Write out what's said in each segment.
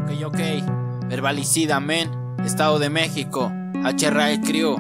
Ok, Verbalicida, men. Estado de México. H-Raid Crew.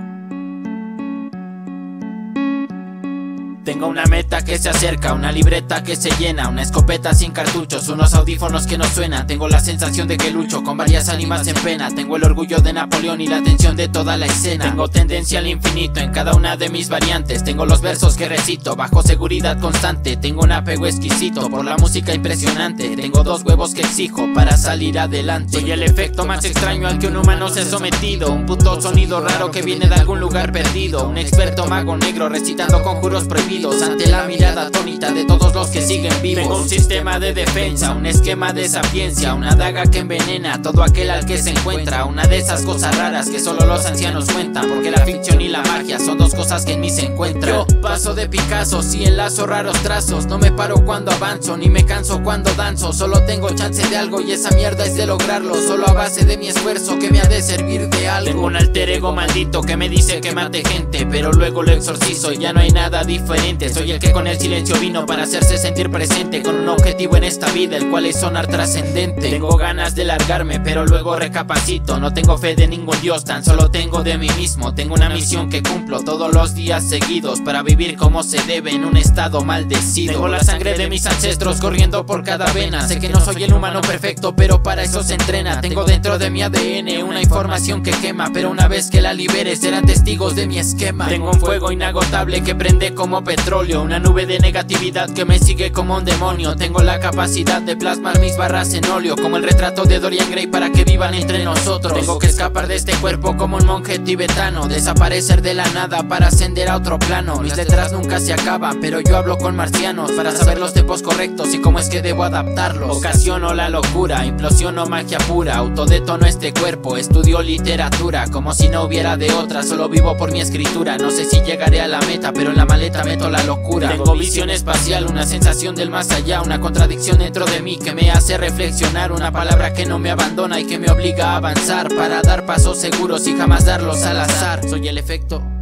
Tengo una meta que se acerca, una libreta que se llena, una escopeta sin cartuchos, unos audífonos que no suenan. Tengo la sensación de que lucho con varias ánimas en pena. Tengo el orgullo de Napoleón y la atención de toda la escena. Tengo tendencia al infinito en cada una de mis variantes. Tengo los versos que recito bajo seguridad constante. Tengo un apego exquisito por la música impresionante. Tengo dos huevos que exijo para salir adelante. Soy el efecto más extraño al que un humano se ha sometido. Un puto sonido raro que viene de algún lugar perdido. Un experto mago negro recitando conjuros prohibidos ante la mirada atónita de todos los que siguen vivos. Tengo un sistema de defensa, un esquema de sapiencia, una daga que envenena a todo aquel al que se encuentra. Una de esas cosas raras que solo los ancianos cuentan, porque la ficción y la magia son dos cosas que en mí se encuentran. Yo paso de Picasso y enlazo raros trazos. No me paro cuando avanzo, ni me canso cuando danzo. Solo tengo chance de algo y esa mierda es de lograrlo. Solo a base de mi esfuerzo que me ha de servir de algo. Tengo un alter ego maldito que me dice que mate gente, pero luego lo exorcizo y ya no hay nada diferente. Soy el que con el silencio vino para hacerse sentir presente, con un objetivo en esta vida, el cual es sonar trascendente. Tengo ganas de largarme, pero luego recapacito. No tengo fe de ningún dios, tan solo tengo de mí mismo. Tengo una misión que cumplo todos los días seguidos, para vivir como se debe en un estado maldecido. Tengo la sangre de mis ancestros corriendo por cada vena. Sé que no soy el humano perfecto, pero para eso se entrena. Tengo dentro de mi ADN una información que quema, pero una vez que la libere serán testigos de mi esquema. Tengo un fuego inagotable que prende como petróleo, una nube de negatividad que me sigue como un demonio. Tengo la capacidad de plasmar mis barras en óleo, como el retrato de Dorian Gray, para que vivan entre nosotros. Tengo que escapar de este cuerpo como un monje tibetano, desaparecer de la nada para ascender a otro plano. Mis letras nunca se acaban, pero yo hablo con marcianos para saber los tiempos correctos y cómo es que debo adaptarlos. Ocasiono la locura, implosiono magia pura, autodetono este cuerpo, estudio literatura como si no hubiera de otra. Solo vivo por mi escritura, no sé si llegaré a la meta, pero en la maleta meto la locura. Tengo visión espacial, una sensación del más allá, una contradicción dentro de mí que me hace reflexionar. Una palabra que no me abandona y que me obliga a avanzar, para dar pasos seguros y jamás darlos al azar. Soy el efecto